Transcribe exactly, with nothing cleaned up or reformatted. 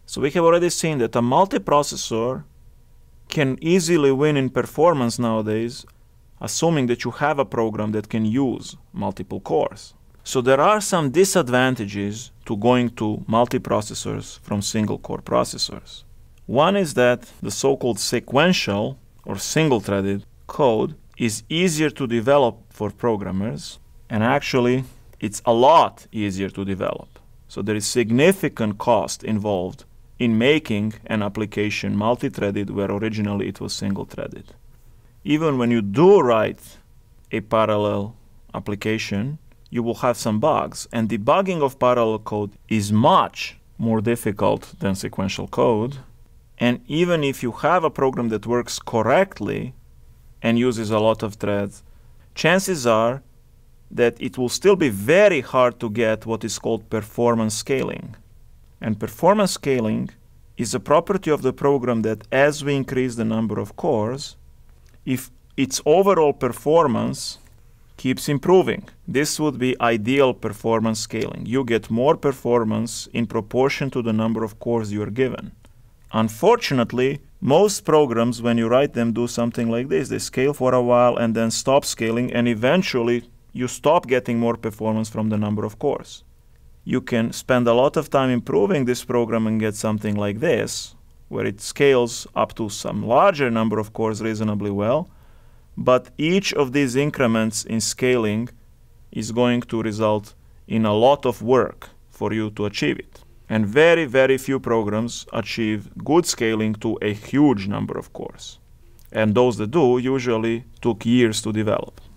So we have already seen that a multiprocessor can easily win in performance nowadays, assuming that you have a program that can use multiple cores. So there are some disadvantages to going to multiprocessors from single-core processors. One is that the so-called sequential or single-threaded code is easier to develop for programmers, and actually it's a lot easier to develop. So there is significant cost involved in making an application multi-threaded where originally it was single-threaded. Even when you do write a parallel application, you will have some bugs, and debugging of parallel code is much more difficult than sequential code. And even if you have a program that works correctly and uses a lot of threads, chances are that it will still be very hard to get what is called performance scaling. And performance scaling is a property of the program that as we increase the number of cores, if its overall performance keeps improving. This would be ideal performance scaling. You get more performance in proportion to the number of cores you are given. Unfortunately, most programs, when you write them, do something like this. They scale for a while and then stop scaling, and eventually you stop getting more performance from the number of cores. You can spend a lot of time improving this program and get something like this, where it scales up to some larger number of cores reasonably well, but each of these increments in scaling is going to result in a lot of work for you to achieve it. And very, very few programs achieve good scaling to a huge number of cores. And those that do usually took years to develop.